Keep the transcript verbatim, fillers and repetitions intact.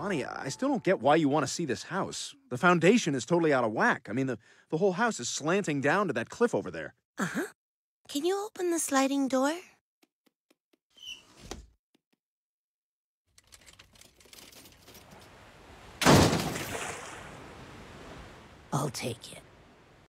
Bonnie, I still don't get why you want to see this house. The foundation is totally out of whack. I mean, the, the whole house is slanting down to that cliff over there. Uh-huh. Can you open the sliding door? I'll take it.